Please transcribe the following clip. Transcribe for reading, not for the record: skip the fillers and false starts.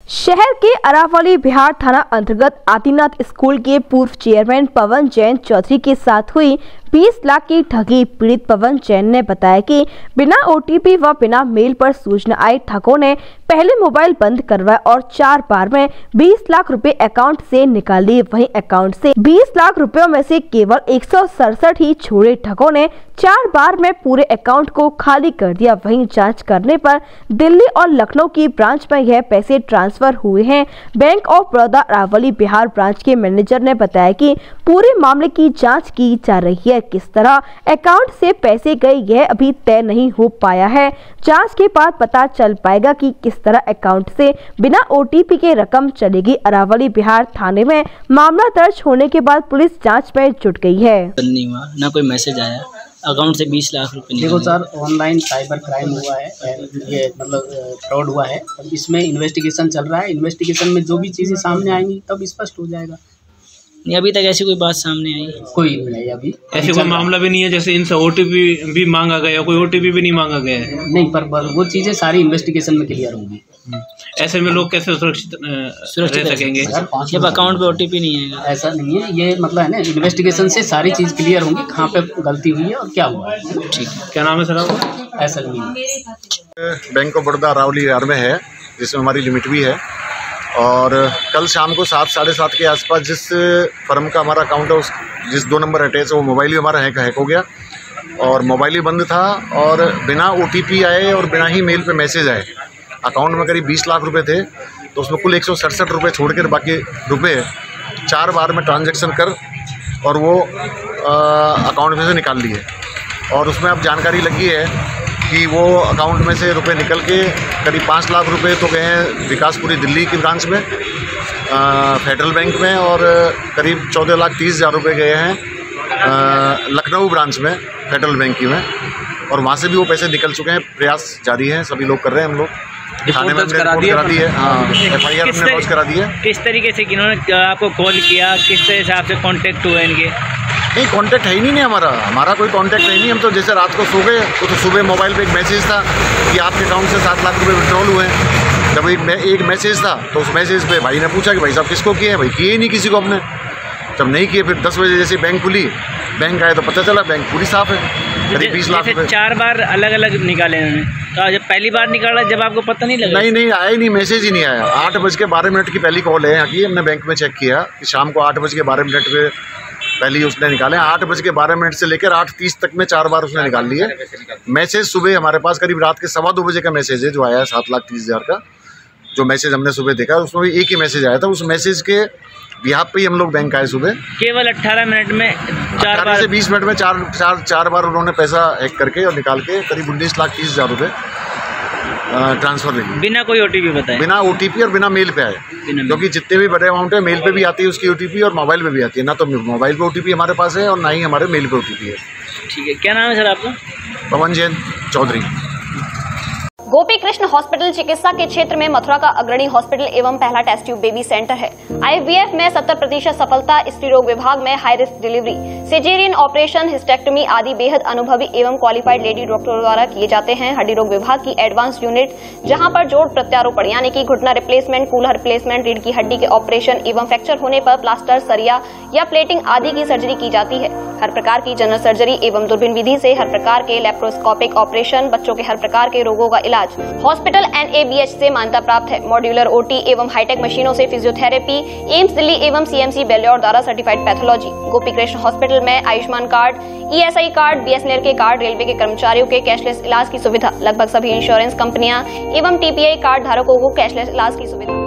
शहर के अरावली बिहार थाना अंतर्गत आदिनाथ स्कूल के पूर्व चेयरमैन पवन जैन चौधरी के साथ हुई 20 लाख की ठगी। पीड़ित पवन जैन ने बताया कि बिना ओटीपी व बिना मेल पर सूचना आई ठगों ने पहले मोबाइल बंद करवाया और 4 बार में 20 लाख रुपए अकाउंट से निकाल लिए। वहीं अकाउंट से 20 लाख रुपयों में से केवल 167 ही छोड़े। ठगों ने 4 बार में पूरे अकाउंट को खाली कर दिया। वहीं जांच करने पर दिल्ली और लखनऊ की ब्रांच में यह पैसे ट्रांसफर हुए हैं। Bank of Baroda Aravali Vihar branch के मैनेजर ने बताया कि पूरे मामले की जांच की जा रही है। किस तरह अकाउंट से पैसे गए यह अभी तय नहीं हो पाया है। जांच के बाद पता चल पाएगा कि किस तरह अकाउंट से बिना ओटीपी के रकम चलेगी। अरावली बिहार थाने में मामला दर्ज होने के बाद पुलिस जांच में जुट गई है। नहीं हुआ ना कोई मैसेज आया, अकाउंट से 20 लाख रुपए। देखो सर, ऑनलाइन साइबर क्राइम हुआ है, ये मतलब फ्रॉड हुआ है। अब इसमें इन्वेस्टिगेशन चल रहा है। इन्वेस्टिगेशन में जो भी चीज़ें सामने आएंगी तब स्पष्ट हो जाएगा। नहीं, अभी तक ऐसी कोई बात सामने आई कोई नहीं, अभी ऐसे कोई मामला भी नहीं है जैसे इनसे ओटीपी भी मांगा गया, कोई ओटीपी भी नहीं मांगा गया है। नहीं, पर वो चीज़ें सारी इन्वेस्टिगेशन में क्लियर होंगी। ऐसे में लोग कैसे सुरक्षित रह सकेंगे जब अकाउंट पे ओटीपी नहीं आएगा? ऐसा नहीं है, ये मतलब है ना, इन्वेस्टिगेशन से सारी चीज़ क्लियर होंगी, कहाँ पे गलती हुई है और क्या हुआ है। ठीक है, क्या नाम है सर आपका? ऐसा नहीं है। बैंक ऑफ बड़ौदा अरावली बिहार में है, जिसमें हमारी लिमिट भी है। और कल शाम को 7 साढ़े 7 के आसपास जिस फर्म का हमारा अकाउंट है, उस जिस 2 नंबर अटैच है, वो मोबाइल ही हमारा हैक हो गया और मोबाइल ही बंद था और बिना ओटीपी आए और बिना ही मेल पे मैसेज आए अकाउंट में करीब 20 लाख रुपए थे। तो उसमें कुल 167 रुपये छोड़ कर बाकी रुपए 4 बार में ट्रांजैक्शन कर और वो अकाउंट में से निकाल लिए। और उसमें अब जानकारी लगी है कि वो अकाउंट में से रुपए निकल के करीब 5 लाख रुपए तो गए हैं विकासपुरी दिल्ली की ब्रांच में, फेडरल बैंक में, और करीब 14,30,000 रुपये गए हैं लखनऊ ब्रांच में फेडरल बैंक की में। और वहाँ से भी वो पैसे निकल चुके हैं। प्रयास जारी है, सभी लोग कर रहे हैं। हम लोग थाने में रिपोर्ट करा दी है। हाँ, FIR हमने लॉन्च करा दी है। किस तरीके से इन्होंने आपको कॉल किया, किस तरह से कॉन्टेक्ट हुए इनके? नहीं, कांटेक्ट है ही नहीं हमारा कोई कांटेक्ट है ही नहीं। हम तो जैसे रात को सो गए तो सुबह मोबाइल पे एक मैसेज था कि आपके अकाउंट से 7 लाख रुपए विड्रॉल हुए हैं। जब एक मैसेज था तो उस मैसेज पे भाई ने पूछा कि भाई साहब किसको किए हैं? भाई किए ही नहीं किसी को हमने। जब नहीं किए फिर 10 बजे जैसे बैंक खुली, बैंक आए तो पता चला बैंक पूरी साफ़ है, करीब 20 लाख रुपए। 4 बार अलग अलग निकाले उन्होंने, तो जब पहली बार निकाला जब आपको पता नहीं लगा? नहीं आया ही नहीं, मैसेज ही नहीं आया। 8:12 की पहली कॉल है यहाँ की। हमने बैंक में चेक किया कि शाम को 8:12 पे पहले उसने निकाले। 8:12 से लेकर 8:30 तक में 4 बार उसने निकाल लिए। मैसेज सुबह हमारे पास करीब रात के 2:15 बजे का मैसेज है जो आया है 7,30,000 का। जो मैसेज हमने सुबह देखा उसमें भी एक ही मैसेज आया था। उस मैसेज के बिहाफ पे ही हम लोग बैंक आए सुबह। केवल 18 मिनट में 4 बार से 20 मिनट में चार बार उन्होंने पैसा हैक करके और निकाल के करीब 19,30,000 रुपये ट्रांसफर नहीं, बिना कोई ओटीपी बताए, बिना ओटीपी और बिना मेल पे आए। क्योंकि जितने भी बड़े अमाउंट है मेल पे भी आती है उसकी ओटीपी और मोबाइल पे भी आती है। ना तो मोबाइल पे ओटीपी हमारे पास है और ना ही हमारे मेल पे ओटीपी है। ठीक है, क्या नाम है सर आपका? पवन जैन चौधरी। गोपी कृष्ण हॉस्पिटल चिकित्सा के क्षेत्र में मथुरा का अग्रणी हॉस्पिटल एवं पहला टेस्ट ट्यूब बेबी सेंटर है। IVF में 70% सफलता, स्त्री रोग विभाग में high risk delivery, caesarean operation, hysterectomy आदि बेहद अनुभवी एवं क्वालिफाइड लेडी डॉक्टरों द्वारा किए जाते हैं। हड्डी रोग विभाग की एडवांस यूनिट, जहां पर जोड़ प्रत्यारोपण यानी कि घुटना रिप्लेसमेंट, कूल्हा रिप्लेसमेंट, रीढ़ की हड्डी के ऑपरेशन एवं फ्रैक्चर होने पर प्लास्टर, सरिया या प्लेटिंग आदि की सर्जरी की जाती है। हर प्रकार की जनरल सर्जरी एवं दूरबीन विधि से हर प्रकार के लेप्रोस्कोपिक ऑपरेशन, बच्चों के हर प्रकार के रोगों का इलाज हॉस्पिटल NABH से मान्यता प्राप्त है। मॉड्यूलर OT एवं हाईटेक मशीनों से फिजियोथेरेपी, एम्स दिल्ली एवं CMC बेल्योर द्वारा certified pathology. Gopi Krishna hospital में Ayushman card, ESI card, BSNL के कार्ड, रेलवे के कर्मचारियों के कैशलेस इलाज की सुविधा, लगभग सभी इंश्योरेंस कंपनियां एवं TPI कार्ड धारकों को कैशलेस इलाज की सुविधा।